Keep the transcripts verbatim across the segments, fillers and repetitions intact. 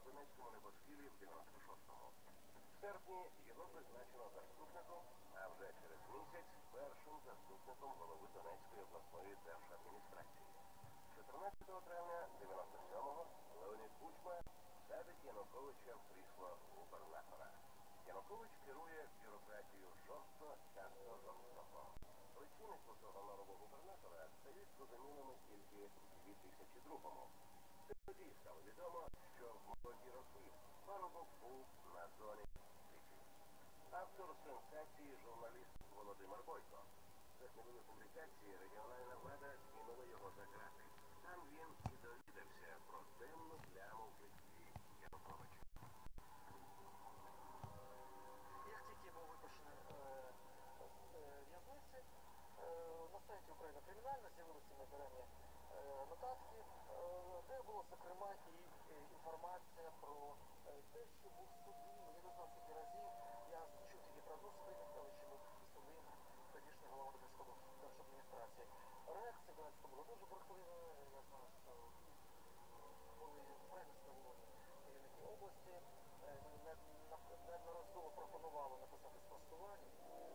Донецькому небосхилі в дев'яносто шостому. В серпні його призначено заступником, а вже через місяць першим заступником голови Донецької обласної держадміністрації. чотирнадцятого травня дев'яносто сьомого Леонід Кучма садить Януковича в крісло губернатора. Янукович керує бюрократією жорстко та жорстоко. Причини цього нового губернатора стають зрозумілими тільки в дві тисячі другому. Тоді стало відомо, що в молоді роки парубок був на зоні тисячі. Автор сенсації журналіст Володимир Бойко. За хвилини публікації регіональна влада кинула його за грати. Там він і довідався про темну пляму в житті Януковича. Як тільки був випущений в'язниці, на сайті Україна кримінальна з'явилися набирання нотатки, де було, зокрема, і інформація про те, що був судим. Я не знав, скільки разів я чув тільки про одну спину, але що був судим тодішній голова Донецької держадміністрації. Реакція Донецька була дуже бурхлива. Я знав, що були представлені керівники області, неодноразово пропонували написати спростування.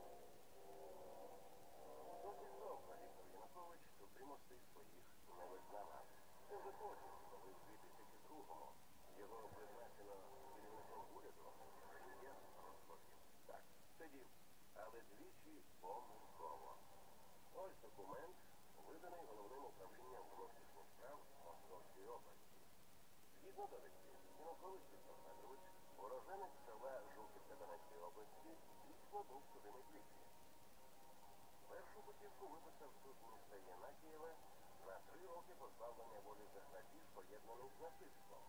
Досить довго Віктор Янукович судимостей своїх не визнавав. Це вже потім, коли в дві тисячі другому його призначено керівником уряду, прем'єр розповів. Так, сидів, але двічі помилково. Ось документ, виданий головним управлінням внутрішніх справ Московської області. Згідно довідки, Янукович Віктор Федорович, уроженець села Жуківка Донецької області, дійсно був судимий двічі. Першу путівку виписав суд міста Єнакієва на три роки позбавлення волі за грабіж, поєднаний з насильством.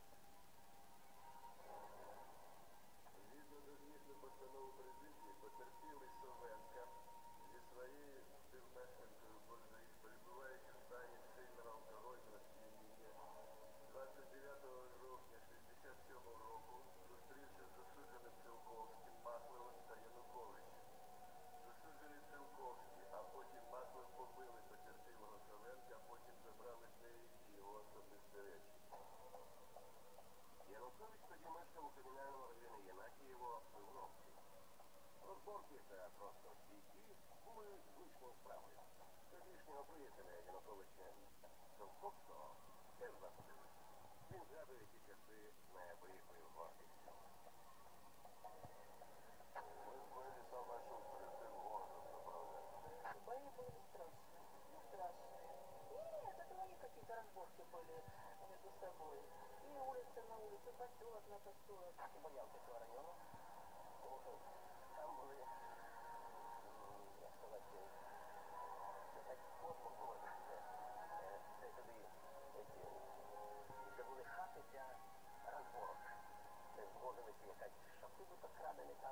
Згідно до змісту постанови президії, потерпілий Совенка зі своєю співмешканкою Божиїв, перебуваючи в стані сильного алкогольного сп'яніння, двадцять дев'ятого жовтня шістдесят сьомого року зустрівся з засудженим Цілковським, Масловим та Януковичем. Засуджений Цілковський, а потім Маслов побили потерпілого Совенка, а потім забрали деякі його особисті речі. Янукович тоді мешкав у кримінальному районі Єнакієво в Новці. Розборки та просто стійки були звичною справою. Тодішнього приятеля Януковича Цілковського теж засудили. Він згадує ті часи неабиякою гордістю. Ми з Бейлі Салмашук перед цим городом заправляли. Бои были страшные, ну страшные. Нет, это не какие-то разборки были между собой. И улица на улице, поселок на поселок. Ти боявся цього району? Тому що там були, як сказати, це так космос було. Це туди, це були хати для розборок. Це зводилися якась шахти покрадені там.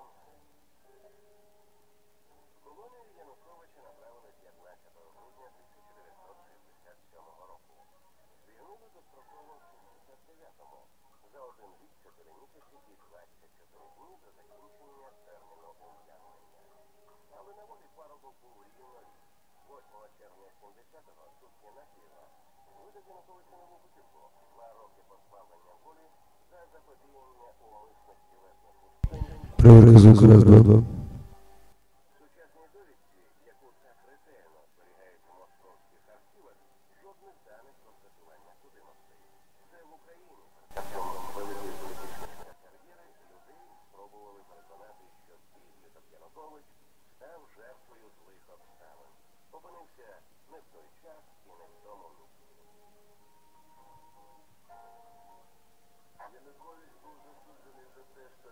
В колонію Януковича направили п'ятнадцятого грудня тисяча дев'ятсот шістдесят сьомого року. Звільнили достроково в шістдесят дев'ятому. За один рік, чотири місяці і двадцять чотири дні до закінчення терміну ув'язнення. Але на волі парубок був рівно рік. восьмого червня сімдесятого суд Єнакієва видав Януковичу нову путівку – два роки позбавлення волі за заподіяння умисних тілесних ушкоджень. Проризу красно. В сучасній довідці, яку так ретельно зберігають у московських архівах, жодних даних про скасування судимостей. Це в Україні, причому великої політичної кар'єри, людей спробували переконати, що підліток Янукович став жертвою злих обставин. Опинився не в той час і не в тому місці. Янукович був засуджений за те, що